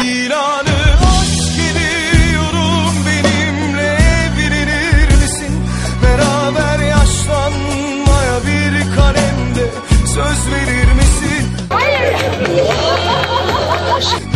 İlanı aşk ediyorum, benimle evlenir misin? Beraber yaşlanmaya bir kalemde söz verir misin? Hayır.